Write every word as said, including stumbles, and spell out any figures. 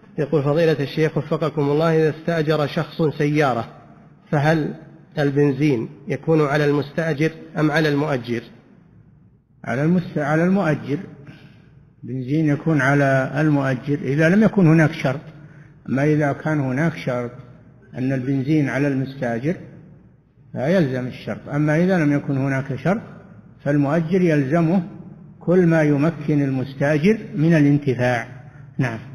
يقول فضيلة الشيخ وفقكم الله، إذا استأجر شخص سيارة فهل البنزين يكون على المستأجر أم على المؤجر؟ على المست... على المؤجر. بنزين يكون على المؤجر إذا لم يكن هناك شرط. أما إذا كان هناك شرط أن البنزين على المستأجر فيلزم الشرط. أما إذا لم يكن هناك شرط فالمؤجر يلزمه كل ما يمكن المستأجر من الانتفاع. نعم.